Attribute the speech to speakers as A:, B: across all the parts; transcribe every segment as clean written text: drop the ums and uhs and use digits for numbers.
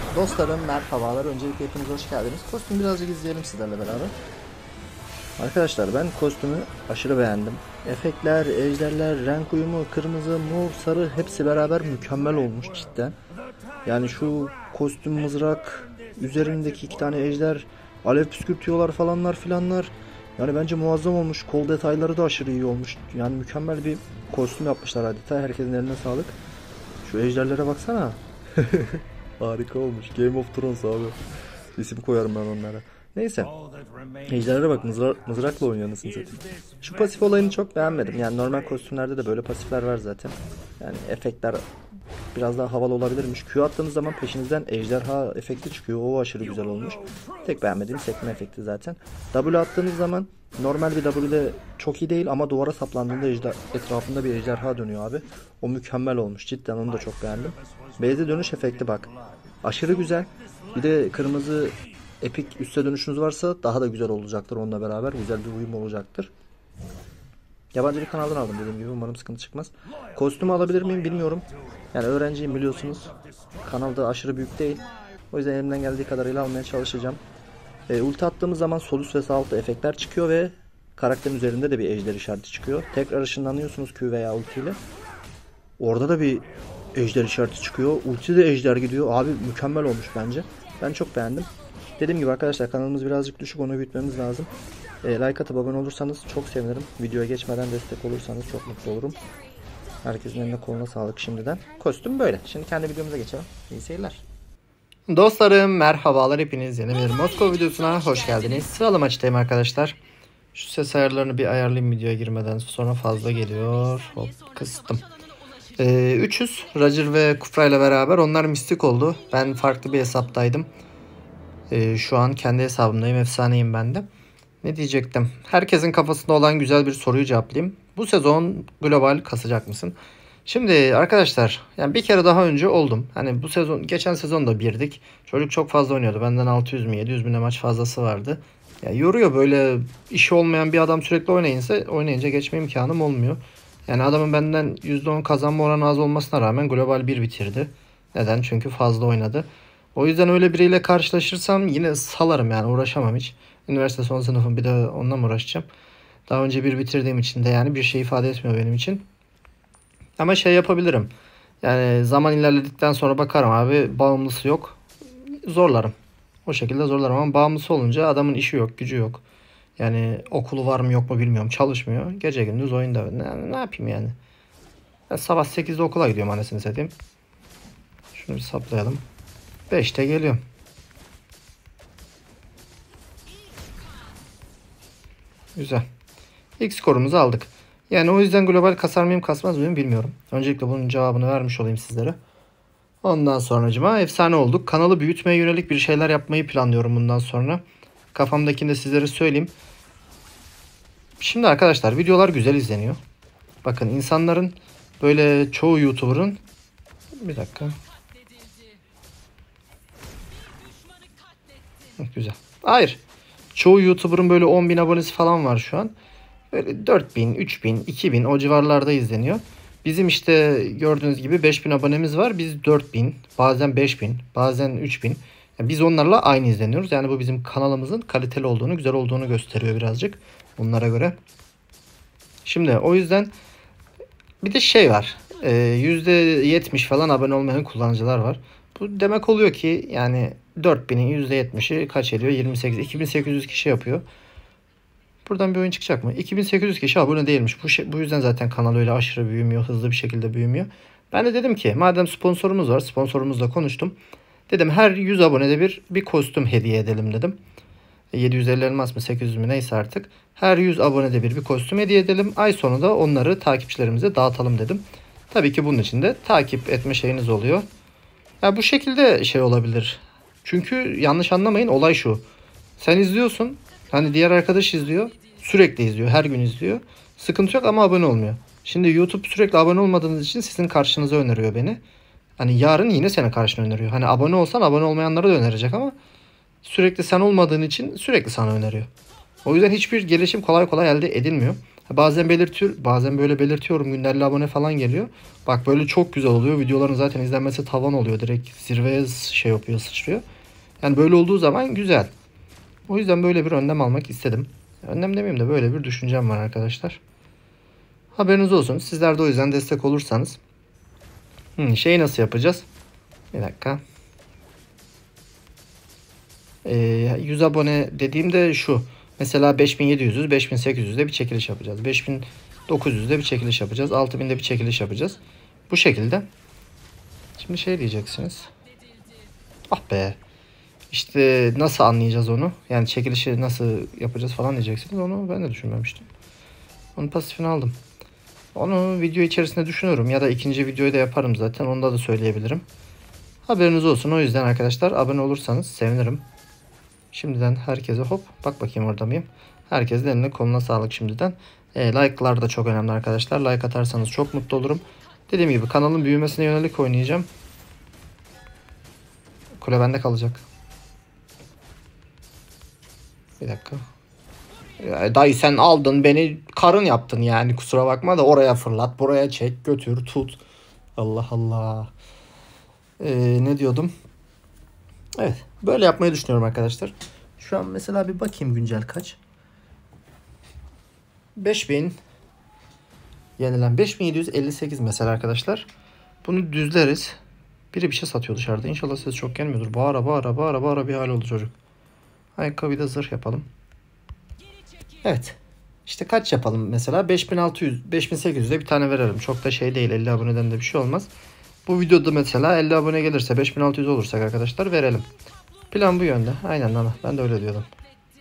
A: Dostlarım merhabalar. Öncelikle hepiniz hoş geldiniz. Kostümü birazcık izleyelim sizlerle beraber. Arkadaşlar ben kostümü aşırı beğendim. Efektler, ejderler, renk uyumu, kırmızı, mor, sarı hepsi beraber mükemmel olmuş cidden. Yani şu kostüm, mızrak, üzerindeki iki tane ejder, alev püskürtüyorlar falanlar filanlar. Yani bence muazzam olmuş. Kol detayları da aşırı iyi olmuş. Yani mükemmel bir kostüm yapmışlar adeta. Herkesin eline sağlık. Şu ejderlere baksana. Harika olmuş. Game of Thrones abi. İsim koyarım ben onlara. Neyse. Ejderlere bak, mızrakla oynuyor anasını satayım. Şu pasif olayını çok beğenmedim. Yani normal kostümlerde de böyle pasifler var zaten. Yani efektler biraz daha havalı olabilirmiş. Q attığınız zaman peşinizden ejderha efekti çıkıyor. O aşırı güzel olmuş. Tek beğenmediğim sekme efekti zaten. W attığınız zaman normal bir W'de çok iyi değil ama duvara saplandığında etrafında bir ejderha dönüyor abi. O mükemmel olmuş. Cidden onu da çok beğendim. Base'e dönüş efekti bak. Aşırı güzel. Bir de kırmızı epik üste dönüşünüz varsa daha da güzel olacaktır onunla beraber. Güzel bir uyum olacaktır. Yabancı bir kanaldan aldım dediğim gibi. Umarım sıkıntı çıkmaz. Kostümü alabilir miyim bilmiyorum. Yani öğrenciyim biliyorsunuz. Kanalda aşırı büyük değil. O yüzden elimden geldiği kadarıyla almaya çalışacağım. Ulti attığımız zaman sol üst ve sağ altta efektler çıkıyor ve karakterin üzerinde de bir ejder işareti çıkıyor. Tekrar ışınlanıyorsunuz Q veya ulti ile. Orada da bir ejder işareti çıkıyor. Ulti de ejder gidiyor. Abi mükemmel olmuş bence. Ben çok beğendim. Dediğim gibi arkadaşlar kanalımız birazcık düşük. Onu büyütmemiz lazım. Like atıp abone olursanız çok sevinirim. Videoya geçmeden destek olursanız çok mutlu olurum. Herkesin eline koluna sağlık şimdiden. Kostüm böyle. Şimdi kendi videomuza geçelim. İyi seyirler. Dostlarım merhabalar hepiniz. Yeni bir Moskova videosuna hoş geldiniz. Sıralı maçtayım arkadaşlar. Şu ses ayarlarını bir ayarlayayım videoya girmeden sonra fazla geliyor. Hop kıstım. 300 Roger ve Kufra ile beraber onlar mistik oldu. Ben farklı bir hesaptaydım. Şu an kendi hesabımdayım. Efsaneyim ben de. Ne diyecektim? Herkesin kafasında olan güzel bir soruyu cevaplayayım. Bu sezon global kasacak mısın? Şimdi arkadaşlar yani bir kere daha önce oldum. Hani bu sezon geçen sezon da birdik. Çocuk çok fazla oynuyordu. Benden 600 mi 700 mi ne maç fazlası vardı. Ya yoruyor böyle işi olmayan bir adam sürekli oynayınca geçme imkanım olmuyor. Yani adamın benden %10 kazanma oranı az olmasına rağmen global 1 bitirdi. Neden? Çünkü fazla oynadı. O yüzden öyle biriyle karşılaşırsam yine salarım yani uğraşamam hiç. Üniversite son sınıfım bir de onunla mı uğraşacağım? Daha önce bir bitirdiğim için de yani bir şey ifade etmiyor benim için. Ama şey yapabilirim. Yani zaman ilerledikten sonra bakarım abi bağımlısı yok. Zorlarım. O şekilde zorlarım ama bağımlısı olunca adamın işi yok, gücü yok. Yani okulu var mı yok mu bilmiyorum. Çalışmıyor. Gece gündüz oyunda. Ne yapayım yani? Ben sabah 8'de okula gidiyorum anasını satayım. Şunu bir saplayalım. 5'te geliyorum. Güzel. İlk skorumuzu aldık. Yani o yüzden global kasar mıyım kasmaz mıyım bilmiyorum. Öncelikle bunun cevabını vermiş olayım sizlere. Ondan sonracıma efsane olduk. Kanalı büyütmeye yönelik bir şeyler yapmayı planlıyorum bundan sonra. Kafamdakini de sizlere söyleyeyim. Şimdi arkadaşlar videolar güzel izleniyor. Bakın insanların böyle çoğu YouTuber'ın bir dakika. Güzel. Hayır. Çoğu YouTuber'ın böyle 10.000 abonesi falan var şu an. Böyle 4.000, 3.000, 2.000 o civarlarda izleniyor. Bizim işte gördüğünüz gibi 5.000 abonemiz var. Biz 4.000, bazen 5.000, bazen 3.000. Yani biz onlarla aynı izleniyoruz. Yani bu bizim kanalımızın kaliteli olduğunu, güzel olduğunu gösteriyor birazcık bunlara göre. Şimdi o yüzden bir de şey var. %70 falan abone olmayan kullanıcılar var. Bu demek oluyor ki yani 4.000'in %70'i kaç ediyor? 28. 2.800 kişi yapıyor. Buradan bir oyun çıkacak mı? 2.800 kişi abone değilmiş. Bu yüzden zaten kanal öyle aşırı büyümüyor. Hızlı bir şekilde büyümüyor. Ben de dedim ki madem sponsorumuz var. Sponsorumuzla konuştum. Dedim her 100 abonede bir kostüm hediye edelim dedim. 750 elmas mı 800 mü neyse artık. Her 100 abonede bir kostüm hediye edelim. Ay sonu da onları takipçilerimize dağıtalım dedim. Tabii ki bunun için de takip etme şeyiniz oluyor. Ya bu şekilde şey olabilir. Çünkü yanlış anlamayın olay şu. Sen izliyorsun. Hani diğer arkadaş izliyor. Sürekli izliyor. Her gün izliyor. Sıkıntı yok ama abone olmuyor. Şimdi YouTube sürekli abone olmadığınız için sizin karşınıza öneriyor beni. Hani yarın yine senin karşına öneriyor. Hani abone olsan abone olmayanlara da önerecek ama sürekli sen olmadığın için sürekli sana öneriyor. O yüzden hiçbir gelişim kolay kolay elde edilmiyor. Bazen belirtiyor, bazen böyle belirtiyorum, günlerle abone falan geliyor. Bak böyle çok güzel oluyor. Videoların zaten izlenmesi tavan oluyor. Direkt zirveye şey yapıyor, sıçrıyor. Yani böyle olduğu zaman güzel. O yüzden böyle bir önlem almak istedim. Önlem demeyeyim de böyle bir düşüncem var arkadaşlar. Haberiniz olsun. Sizler de o yüzden destek olursanız. Şeyi nasıl yapacağız? Bir dakika. 100 abone dediğimde şu. Mesela 5700'üz, 5800'de bir çekiliş yapacağız. 5900'de bir çekiliş yapacağız. 6000'de bir çekiliş yapacağız. Bu şekilde. Şimdi şey diyeceksiniz. Ah be. İşte nasıl anlayacağız onu? Yani çekilişi nasıl yapacağız falan diyeceksiniz. Onu ben de düşünmemiştim. Onun pasifini aldım. Onu video içerisinde düşünüyorum. Ya da ikinci videoyu da yaparım zaten. Onda da söyleyebilirim. Haberiniz olsun. O yüzden arkadaşlar abone olursanız sevinirim. Şimdiden herkese hop. Bak bakayım orada mıyım? Herkesin eline koluna sağlık şimdiden. Like'lar da çok önemli arkadaşlar. Like atarsanız çok mutlu olurum. Dediğim gibi kanalın büyümesine yönelik oynayacağım. Kule bende kalacak. Bir dakika. Ya dayı sen aldın beni karın yaptın yani, kusura bakma da oraya fırlat, buraya çek, götür, tut. Allah Allah. Ne diyordum? Evet, böyle yapmayı düşünüyorum arkadaşlar. Şu an mesela bir bakayım güncel kaç. 5000 yenilen 5758 mesela arkadaşlar. Bunu düzleriz. Biri bir şey satıyor dışarıda. İnşallah ses çok gelmiyordur. Bağıra bir hal oldu çocuk. Ayakkabıyı da zırh yapalım. Evet. İşte kaç yapalım mesela? 5600, 5800'de bir tane verelim. Çok da şey değil. 50 aboneden de bir şey olmaz. Bu videoda mesela 50 abone gelirse, 5600 olursak arkadaşlar verelim. Plan bu yönde. Aynen ama ben de öyle diyordum.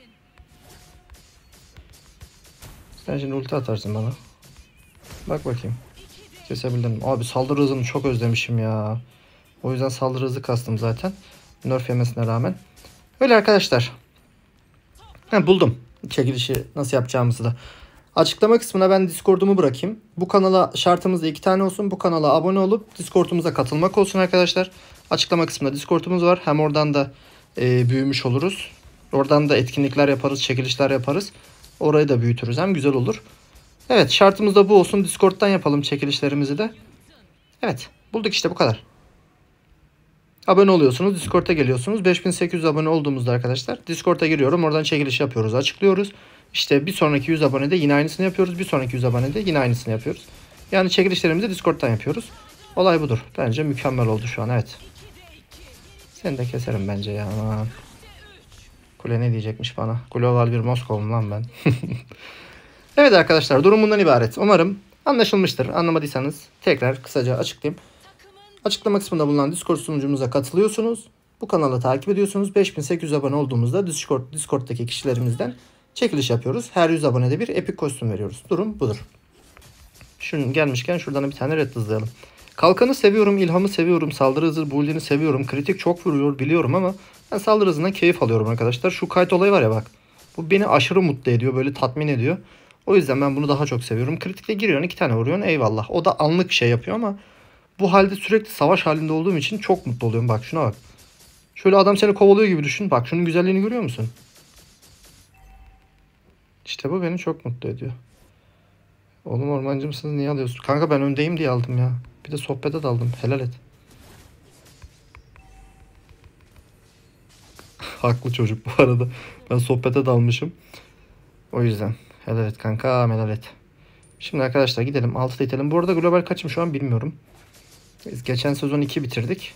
A: Sen şimdi ulti atarsın bana. Bak bakayım. Kesebildim mi? Abi saldırı hızını çok özlemişim ya. O yüzden saldırı hızı kastım zaten. Nerf yemesine rağmen. Öyle arkadaşlar. Buldum. Çekilişi nasıl yapacağımızı da. Açıklama kısmına ben Discord'umu bırakayım. Bu kanala şartımız da 2 tane olsun. Bu kanala abone olup Discord'umuza katılmak olsun arkadaşlar. Açıklama kısmında Discord'umuz var. Hem oradan da büyümüş oluruz. Oradan da etkinlikler yaparız, çekilişler yaparız. Orayı da büyütürüz. Hem güzel olur. Evet, şartımız da bu olsun. Discord'dan yapalım çekilişlerimizi de. Evet, bulduk işte, bu kadar. Abone oluyorsunuz. Discord'a geliyorsunuz. 5800 abone olduğumuzda arkadaşlar Discord'a giriyorum. Oradan çekiliş yapıyoruz. Açıklıyoruz. İşte bir sonraki 100 abonede yine aynısını yapıyoruz. Bir sonraki 100 abonede yine aynısını yapıyoruz. Yani çekilişlerimizi Discord'dan yapıyoruz. Olay budur. Bence mükemmel oldu şu an. Evet. Seni de keserim bence ya. Aman. Kule ne diyecekmiş bana? Global bir Moskova'm lan ben. Evet arkadaşlar, durum bundan ibaret. Umarım anlaşılmıştır. Anlamadıysanız tekrar kısaca açıklayayım. Açıklama kısmında bulunan Discord sunucumuza katılıyorsunuz. Bu kanalı takip ediyorsunuz. 5800 abone olduğumuzda Discord'daki kişilerimizden çekiliş yapıyoruz. Her 100 abonede bir epik kostüm veriyoruz. Durum budur. Şimdi gelmişken şuradan bir tane red hızlayalım. Kalkanı seviyorum, ilhamı seviyorum, saldırı hızı, build'ini seviyorum. Kritik çok vuruyor biliyorum ama ben saldırı hızından keyif alıyorum arkadaşlar. Şu kayıt olayı var ya bak. Bu beni aşırı mutlu ediyor, böyle tatmin ediyor. O yüzden ben bunu daha çok seviyorum. Kritikle giriyorsun, 2 tane vuruyorsun, eyvallah. O da anlık şey yapıyor ama bu halde sürekli savaş halinde olduğum için çok mutlu oluyorum. Bak şuna bak. Şöyle adam seni kovalıyor gibi düşün. Bak şunun güzelliğini görüyor musun? İşte bu beni çok mutlu ediyor. Oğlum ormancı mısınız? Niye alıyorsun? Kanka ben öndeyim diye aldım ya. Bir de sohbete daldım. Helal et. Haklı çocuk bu arada. Ben sohbete dalmışım. O yüzden. Helal et kanka. Helal et. Şimdi arkadaşlar gidelim. 6'da itelim. Bu arada global kaçım şu an bilmiyorum. Biz geçen sezon 2 bitirdik.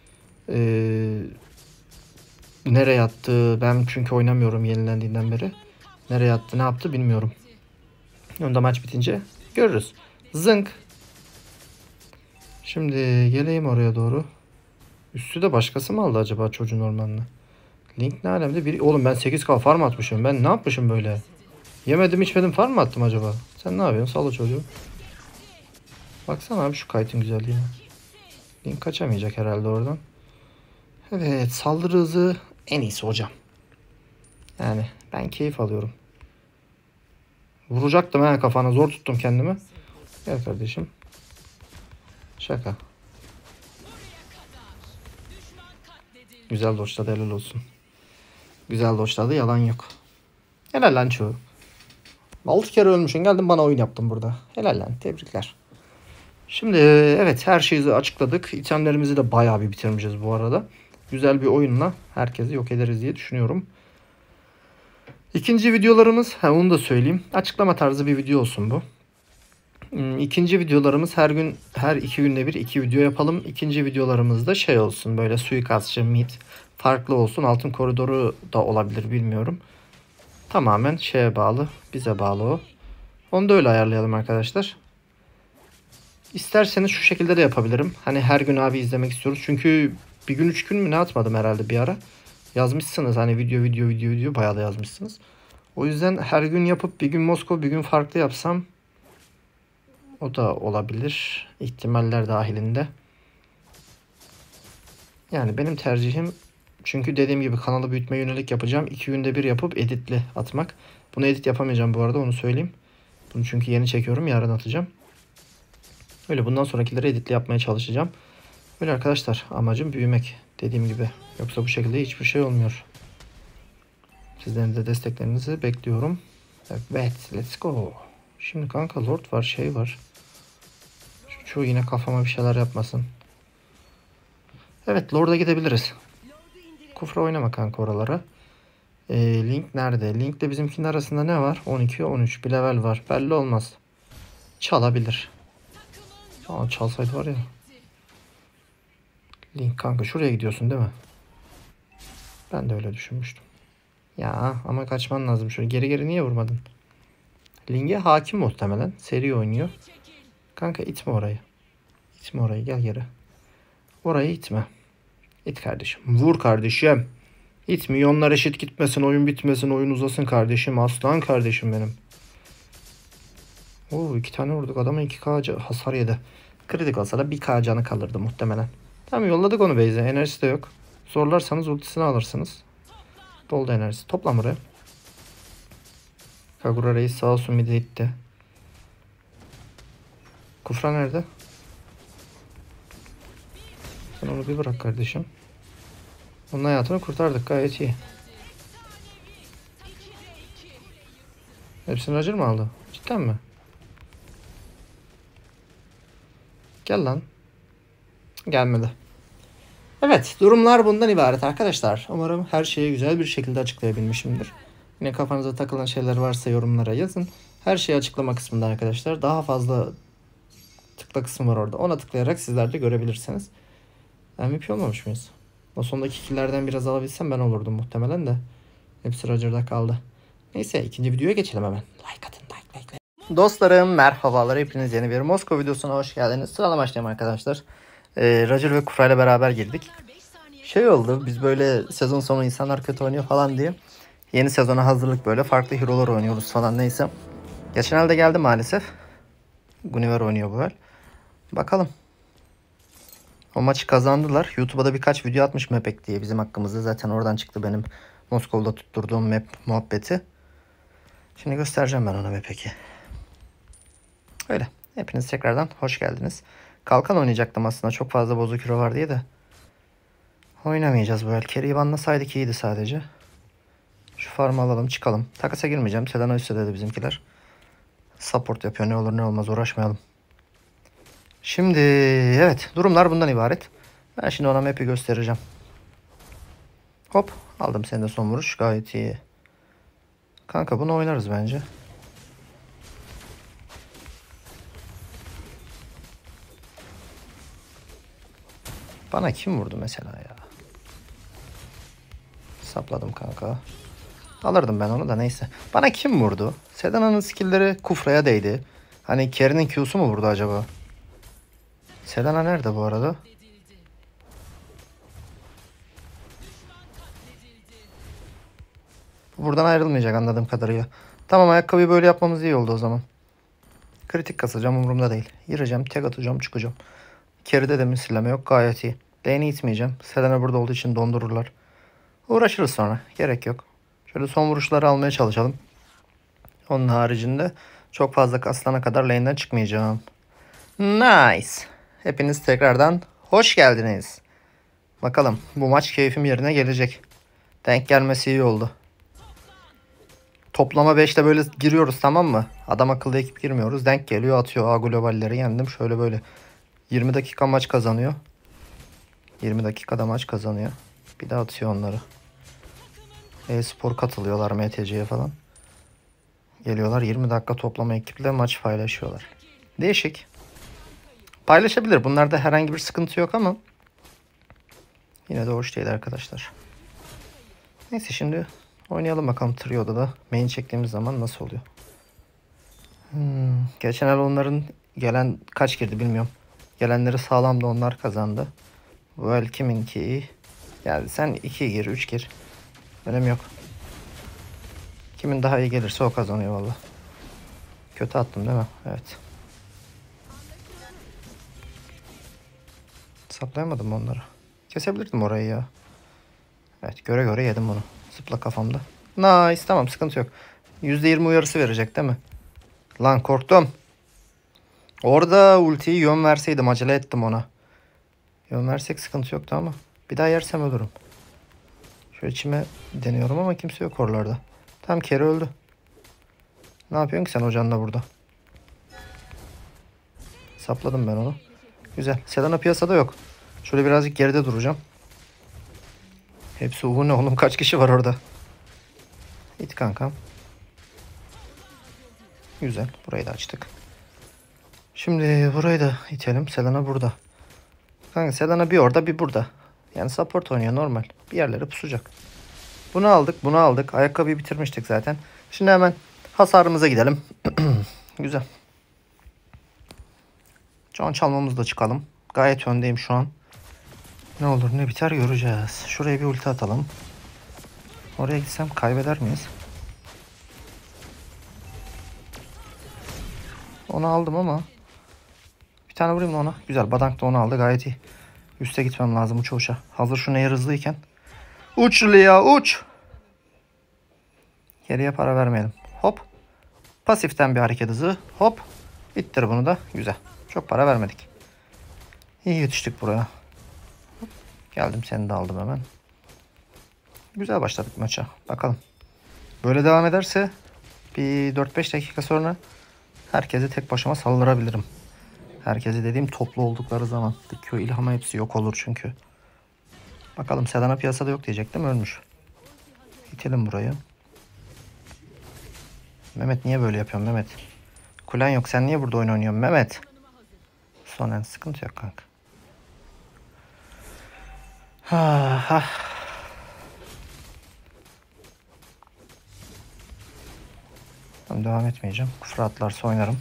A: Nereye attı? Ben çünkü oynamıyorum yenilendiğinden beri. Nereye attı, ne yaptı bilmiyorum. Onu da maç bitince görürüz. Zınk. Şimdi geleyim oraya doğru. Üstü de başkası mı aldı acaba çocuğun ormanını? Link ne alemde? Oğlum ben 8K farm atmışım. Ben ne yapmışım böyle? Yemedim içmedim farm mı attım acaba? Sen ne yapıyorsun? Sal o çocuğu. Baksana abi şu kayıtın güzelliğine. Link kaçamayacak herhalde oradan. Evet, saldırı hızı en iyisi hocam. Yani ben keyif alıyorum. Vuracaktım ha kafana, zor tuttum kendimi. Gel kardeşim. Şaka. Güzel doşladı, helal olsun. Güzel doşladı, yalan yok. Helal lan çoğu. 6 kere ölmüşsün, geldin bana oyun yaptın burada. Helal lan, tebrikler. Şimdi evet, her şeyi açıkladık. İtemlerimizi de bayağı bir bitirmişiz bu arada. Güzel bir oyunla herkesi yok ederiz diye düşünüyorum. İkinci videolarımız, onu da söyleyeyim. Açıklama tarzı bir video olsun bu. İkinci videolarımız her gün, her 2 günde bir 2 video yapalım. İkinci videolarımızda şey olsun, böyle suikastçı, mid farklı olsun. Altın koridoru da olabilir, bilmiyorum. Tamamen şeye bağlı, bize bağlı o. Onu da öyle ayarlayalım arkadaşlar. İsterseniz şu şekilde de yapabilirim. Hani her gün abi izlemek istiyoruz. Çünkü bir gün 3 gün mü ne atmadım herhalde bir ara. Yazmışsınız hani video bayağı da yazmışsınız. O yüzden her gün yapıp bir gün Moskova bir gün farklı yapsam o da olabilir. İhtimaller dahilinde. Yani benim tercihim, çünkü dediğim gibi kanalı büyütme yönelik yapacağım. 2 günde bir yapıp editli atmak. Bunu edit yapamayacağım bu arada, onu söyleyeyim. Bunu çünkü yeni çekiyorum, yarın atacağım. Öyle bundan sonrakileri editli yapmaya çalışacağım. Öyle arkadaşlar, amacım büyümek dediğim gibi. Yoksa bu şekilde hiçbir şey olmuyor. Sizlerin de desteklerinizi bekliyorum. Evet, let's go. Şimdi kanka Lord var, şey var. Şu yine kafama bir şeyler yapmasın. Evet, Lord'a gidebiliriz. Kufra oynama kanka oralara. Link nerede? Link'le bizimkinin arasında ne var? 12, 13 bir level var. Belli olmaz. Çalabilir. Aa, çalsaydı var ya. Link kanka şuraya gidiyorsun değil mi? Ben de öyle düşünmüştüm. Ya ama kaçman lazım. Şöyle geri geri niye vurmadın? Link'e hakim muhtemelen. Seri oynuyor. Kanka itme orayı. İtme orayı, gel geri. Orayı itme. İt kardeşim. Vur kardeşim. İt, milyonlar eşit gitmesin, oyun bitmesin, oyun uzasın kardeşim. Aslan kardeşim benim. Oo, 2 tane vurduk adama, 2k hasar yedi. Kritik olsa da 1k canı kalırdı muhtemelen. Tamam, yolladık onu base'e. Enerjisi de yok. Zorlarsanız ultisini alırsınız. Doldu enerjisi. Toplam buraya. Kagura Reis sağ olsun mide itti. Kufra nerede? Sen onu bir bırak kardeşim. Onun hayatını kurtardık, gayet iyi. Hepsini Roger mı aldı? Cidden mi? Gel lan. Gelmedi. Evet, durumlar bundan ibaret arkadaşlar. Umarım her şeyi güzel bir şekilde açıklayabilmişimdir. Yine kafanıza takılan şeyler varsa yorumlara yazın. Her şeyi açıklama kısmında arkadaşlar. Daha fazla tıkla kısmı var orada. Ona tıklayarak sizler de görebilirsiniz. MVP olmamış mıyız? O sondaki killerden biraz alabilsem ben olurdum muhtemelen de. Hepsi Roger'da kaldı. Neyse, ikinci videoya geçelim hemen. Like atın, like. Dostlarım merhabalar, hepiniz yeni bir Moskova videosuna hoş geldiniz. Sıralama başlayalım arkadaşlar. Roger ve Kufra ile beraber girdik. Şey oldu, biz böyle sezon sonu insanlar kötü oynuyor falan diye yeni sezona hazırlık, böyle farklı hero'lar oynuyoruz falan, neyse. Geçen elde geldi maalesef. Guniver oynuyor bu el. Bakalım. O maçı kazandılar. YouTube'a da birkaç video atmış Mapek diye bizim hakkımızda. Zaten oradan çıktı benim Moskova'da tutturduğum map muhabbeti. Şimdi göstereceğim ben ona Mapek'i. Öyle. Hepiniz tekrardan hoş geldiniz. Kalkan oynayacaktım aslında. Çok fazla bozuk hero var diye de. Oynamayacağız bu el. Carry'i banlasaydık iyiydi sadece. Şu farmı alalım, çıkalım. Takasa girmeyeceğim. Sedana üstte dedi bizimkiler. Support yapıyor. Ne olur ne olmaz, uğraşmayalım. Şimdi evet, durumlar bundan ibaret. Ben şimdi ona map'i göstereceğim. Hop, aldım seni de son vuruş. Gayet iyi. Kanka bunu oynarız bence. Bana kim vurdu mesela ya? Sapladım kanka. Alırdım ben onu da, neyse. Bana kim vurdu? Sedana'nın skill'leri Kufra'ya değdi. Hani Carry'nin Q'su mu vurdu acaba? Sedana nerede bu arada? Buradan ayrılmayacak anladığım kadarıyla. Tamam, ayakkabıyı böyle yapmamız iyi oldu o zaman. Kritik kasacağım, umurumda değil. Gireceğim, tek atacağım, çıkacağım. Carry'de de misilleme yok, gayet iyi. Lane'i itmeyeceğim. Sedana burada olduğu için dondururlar. Uğraşırız sonra. Gerek yok. Şöyle son vuruşları almaya çalışalım. Onun haricinde çok fazla kaslana kadar lane'den çıkmayacağım. Nice. Hepiniz tekrardan hoş geldiniz. Bakalım bu maç keyfim yerine gelecek. Denk gelmesi iyi oldu. Toplama 5'te böyle giriyoruz, tamam mı? Adam akıllı ekip girmiyoruz. Denk geliyor, atıyor. A globalleri yendim. Şöyle böyle. 20 dakika maç kazanıyor. 20 dakikada maç kazanıyor. Bir de atıyor onları. E-spor katılıyorlar MTC'ye falan. Geliyorlar 20 dakika toplama ekiple maç paylaşıyorlar. Değişik. Paylaşabilir. Bunlarda herhangi bir sıkıntı yok ama yine de hoş değil arkadaşlar. Neyse şimdi oynayalım bakalım Trio'da da. Main çektiğimiz zaman nasıl oluyor. Geçen el onların gelen kaç girdi bilmiyorum. Gelenleri sağlamdı, onlar kazandı. Bu el kiminki iyi? Yani sen 2 gir 3 gir. Önemi yok. Kimin daha iyi gelirse o kazanıyor valla. Kötü attım değil mi? Evet. Saplayamadım mı onları? Kesebilirdim orayı ya. Evet, göre göre yedim bunu. Zıpla kafamda. Nice, tamam, sıkıntı yok. %20 uyarısı verecek değil mi? Lan korktum. Orada ultiyi yön verseydim, acele ettim ona. Yön versek sıkıntı yoktu ama. Bir daha yersem ölürüm. Şöyle içime deniyorum ama kimse yok oralarda. Tam Keri öldü. Ne yapıyorsun ki sen hocanla burada? Sapladım ben onu. Güzel. Selena piyasada yok. Şöyle birazcık geride duracağım. Hepsi ne oğlum, kaç kişi var orada? İt kankam. Güzel. Burayı da açtık. Şimdi burayı da itelim. Selena burada. Kanka Selena bir orada bir burada. Yani support oynuyor normal. Bir yerlere pusacak. Bunu aldık, bunu aldık. Ayakkabıyı bitirmiştik zaten. Şimdi hemen hasarımıza gidelim. Güzel. Can çalmamızı da çıkalım. Gayet öndeyim şu an. Ne olur ne biter göreceğiz. Şuraya bir ulti atalım. Oraya gitsem kaybeder miyiz? Onu aldım ama. Bir tane vurayım da ona. Güzel. Badank da onu aldı. Gayet iyi. Üste gitmem lazım uça uça. Hazır şu nehir hızlıyken. Uç Lia uç. Geriye para vermeyelim. Hop. Pasiften bir hareket hızı. Hop. İttir bunu da. Güzel. Çok para vermedik. İyi yetiştik buraya. Geldim, seni de aldım hemen. Güzel başladık maça. Bakalım. Böyle devam ederse bir 4-5 dakika sonra herkesi tek başıma saldırabilirim. Herkesi dediğim toplu oldukları zaman. Dikyo, İlham'a hepsi yok olur çünkü. Bakalım, Sedana piyasada yok diyecektim, ölmüş. İtelim burayı. Mehmet niye böyle yapıyorsun Mehmet? Kulen yok, sen niye burada oyun oynuyorsun Mehmet? Sonen sıkıntı yok kanka. Ha, ha. Tamam, devam etmeyeceğim. Kufra atlarsa oynarım.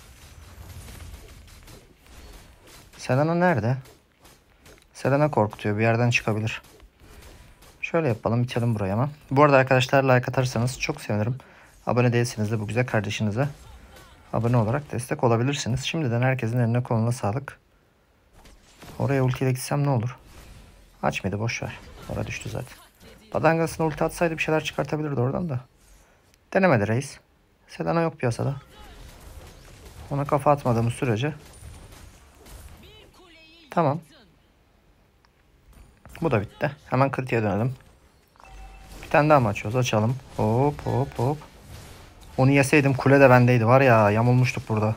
A: Selena nerede? Selena korkutuyor. Bir yerden çıkabilir. Şöyle yapalım. Bitelim buraya ama. Bu arada arkadaşlar, like atarsanız çok sevinirim. Abone değilseniz de bu güzel kardeşinize abone olarak destek olabilirsiniz. Şimdiden herkesin eline koluna sağlık. Oraya ultiyle gitsem ne olur? Aç mıydı? Boş ver. Oraya düştü zaten. Badangasına ulti atsaydı bir şeyler çıkartabilirdi oradan da. Denemedi reis. Selena yok piyasada. Ona kafa atmadığımız sürece. Tamam. Bu da bitti. Hemen kritiğe dönelim. Bir tane daha mı açıyoruz? Açalım. Hop hop hop. Onu yeseydim kule de bendeydi. Var ya, yamulmuştuk burada.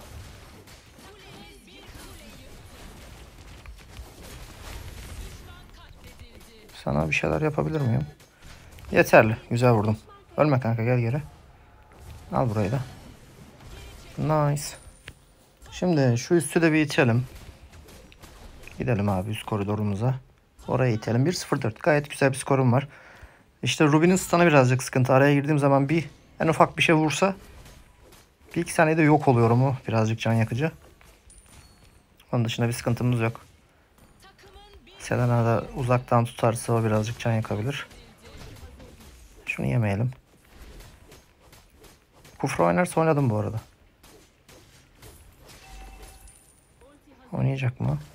A: Sana bir şeyler yapabilir miyim? Yeterli. Güzel vurdum. Ölme kanka, gel geri. Al burayı da. Nice. Şimdi şu üstü de bir itelim. Gidelim abi üst koridorumuza. Oraya itelim. 1-0-4. Gayet güzel bir skorum var. İşte Ruby'nin stun'ı birazcık sıkıntı. Araya girdiğim zaman en ufak bir şey vursa bir iki saniyede yok oluyorum o. Birazcık can yakıcı. Onun dışında bir sıkıntımız yok. Selena da uzaktan tutarsa o birazcık can yakabilir. Şunu yemeyelim. Kufra oynarsa oynadım bu arada. Oynayacak mı?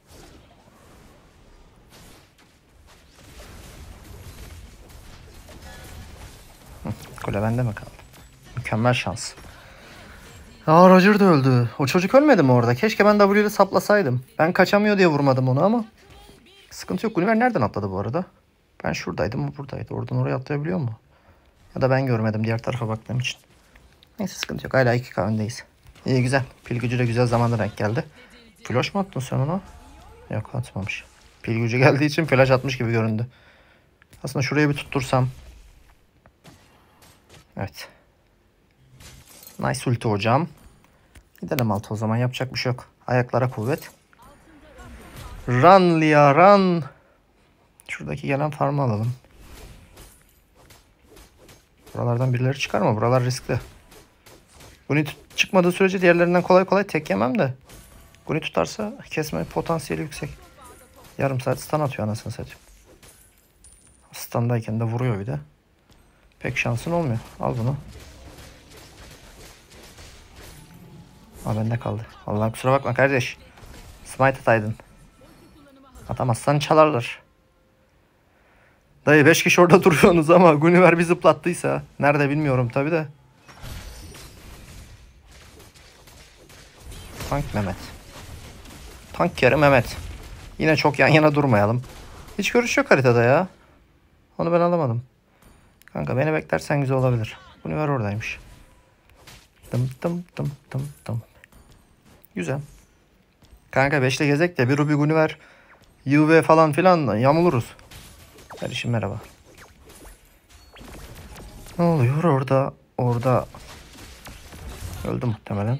A: Kule bende mi kaldı? Mükemmel şans. Aa, Roger da öldü. O çocuk ölmedi mi orada? Keşke ben W'de saplasaydım. Ben kaçamıyor diye vurmadım onu ama. Sıkıntı yok. Gulliver nereden atladı bu arada? Ben şuradaydım, o buradaydı. Oradan oraya atlayabiliyor mu? Ya da ben görmedim diğer tarafa baktığım için. Neyse sıkıntı yok. Hala 2K öndeyiz. İyi güzel. Pil gücü de güzel zamanda denk geldi. Flash mı attın sen ona? Yok atmamış. Pil gücü geldiği için flash atmış gibi göründü. Aslında şuraya bir tuttursam. Evet. Nice ulti hocam. Gidelim altı o zaman. Yapacak bir şey yok. Ayaklara kuvvet. Run Lia run. Şuradaki gelen farmı alalım. Buralardan birileri çıkar mı? Buralar riskli. Guni çıkmadığı sürece diğerlerinden kolay kolay tek yemem de. Guni tutarsa kesme potansiyeli yüksek. Yarım saat stun atıyor anasını satayım. Standayken de vuruyor bir de. Pek şansın olmuyor. Al bunu. Aa bende kaldı. Vallahi kusura bakma kardeş. Smite ataydın. Atamazsan çalarlar. Dayı 5 kişi orada duruyorsunuz ama Guniver bir zıplattıysa. Nerede bilmiyorum tabi de. Tank Mehmet. Tank Kerim Mehmet. Yine çok yan yana durmayalım. Hiç görüş yok haritada ya. Onu ben alamadım. Kanka beni beklersen güzel olabilir. Guniver oradaymış. Dım dım dım dım dım. Güzel. Kanka 5'te gezek de bir Ruby Guniver UV falan filan yamuluruz. Kardeşim merhaba. Ne oluyor orada? Orada öldü muhtemelen.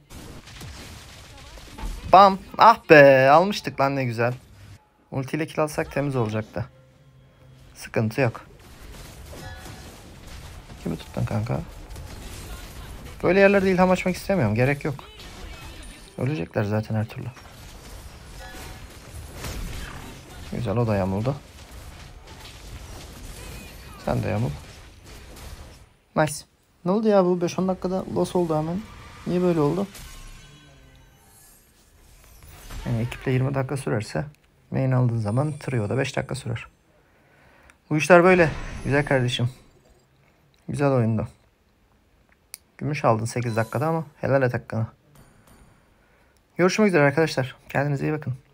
A: Bam. Ah be. Almıştık lan ne güzel. Ultiyle kill alsak temiz olacaktı. Sıkıntı yok. Kimi tuttun kanka? Böyle yerlerde ilham açmak istemiyorum. Gerek yok. Ölecekler zaten her türlü. Güzel o da yamuldu. Sen de yamul. Nice. Ne oldu ya bu 5-10 dakikada loss oldu hemen. Niye böyle oldu? Yani ekiple 20 dakika sürerse main aldığın zaman trio'da 5 dakika sürer. Bu işler böyle. Güzel kardeşim. Güzel oyundu. Gümüş aldın 8 dakikada ama helal et hakkını. Görüşmek üzere arkadaşlar. Kendinize iyi bakın.